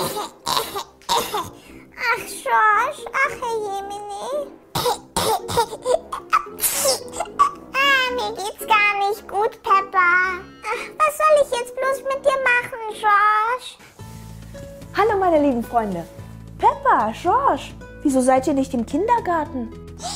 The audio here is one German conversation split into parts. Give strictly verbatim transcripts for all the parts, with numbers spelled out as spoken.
Ach, Schorsch, ach, Herr Jemine. Ah, mir geht's gar nicht gut, Peppa. Ach, was soll ich jetzt bloß mit dir machen, Schorsch? Hallo meine lieben Freunde. Peppa, Schorsch, wieso seid ihr nicht im Kindergarten?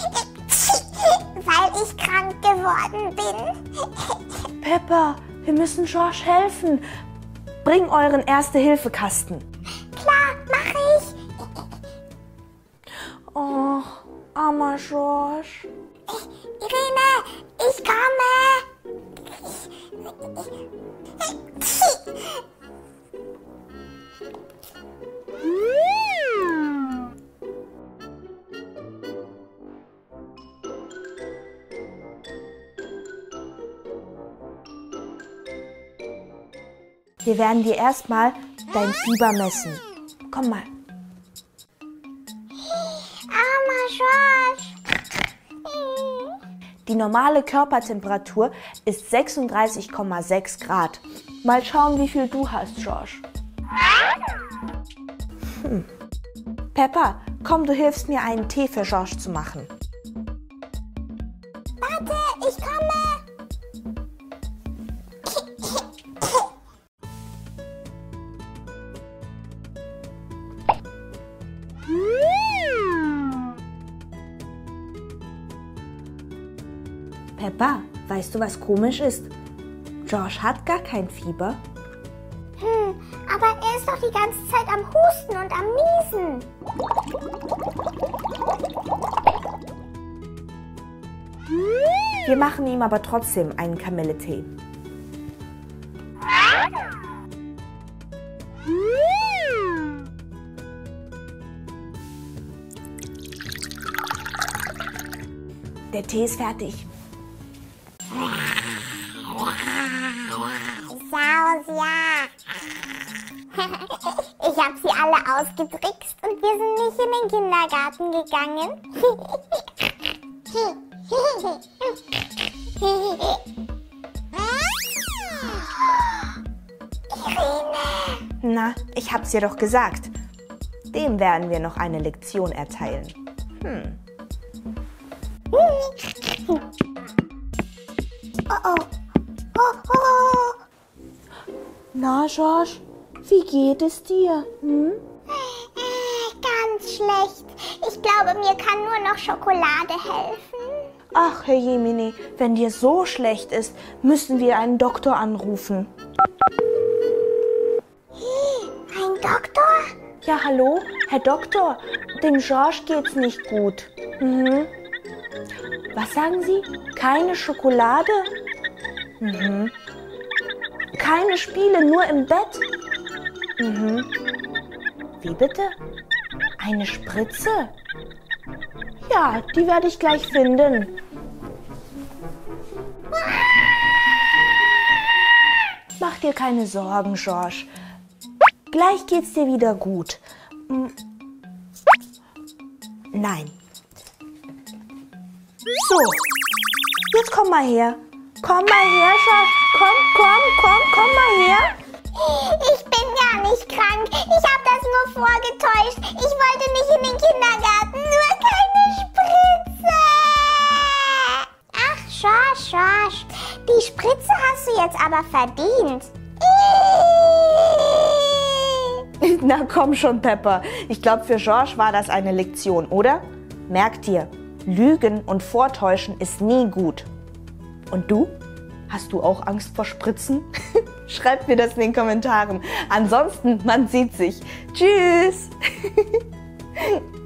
Weil ich krank geworden bin. Peppa, wir müssen Schorsch helfen. Bring euren Erste-Hilfe-Kasten. Klar, mach ich. Oh, armer Schorsch. Irene, ich komme. Wir werden dir erstmal dein Fieber messen. Komm mal. Armer Schorsch. Die normale Körpertemperatur ist sechsunddreißig Komma sechs Grad. Mal schauen, wie viel du hast, Schorsch. Hm. Peppa, komm, du hilfst mir, einen Tee für Schorsch zu machen. Warte, ich komme. Peppa, weißt du, was komisch ist? Schorsch hat gar kein Fieber. Hm, aber er ist doch die ganze Zeit am Husten und am Niesen. Wir machen ihm aber trotzdem einen Kamilletee. Der Tee ist fertig. Saus, ja. Ich habe sie alle ausgetrickst und wir sind nicht in den Kindergarten gegangen. Irene. Na, ich hab's dir doch gesagt. Dem werden wir noch eine Lektion erteilen. Hm. Oh oh. Oh oh. Na, Schorsch, wie geht es dir? Hm? Ganz schlecht. Ich glaube, mir kann nur noch Schokolade helfen. Ach, Herr Jemine, wenn dir so schlecht ist, müssen wir einen Doktor anrufen. Ein Doktor? Ja, hallo, Herr Doktor, dem Schorsch geht's nicht gut. Mhm. Was sagen Sie? Keine Schokolade? Mhm. Keine Spiele, nur im Bett? Mhm. Wie bitte? Eine Spritze? Ja, die werde ich gleich finden. Mach dir keine Sorgen, Schorsch. Gleich geht's dir wieder gut. Nein. So, jetzt komm mal her. Komm mal her, Schorsch. Komm, komm, komm, komm mal her. Ich bin gar nicht krank. Ich habe das nur vorgetäuscht. Ich wollte nicht in den Kindergarten. Nur keine Spritze. Ach, Schorsch, Schorsch. Die Spritze hast du jetzt aber verdient. Na komm schon, Peppa. Ich glaube, für Schorsch war das eine Lektion, oder? Merk dir, Lügen und Vortäuschen ist nie gut. Und du? Hast du auch Angst vor Spritzen? Schreibt mir das in den Kommentaren. Ansonsten, man sieht sich. Tschüss!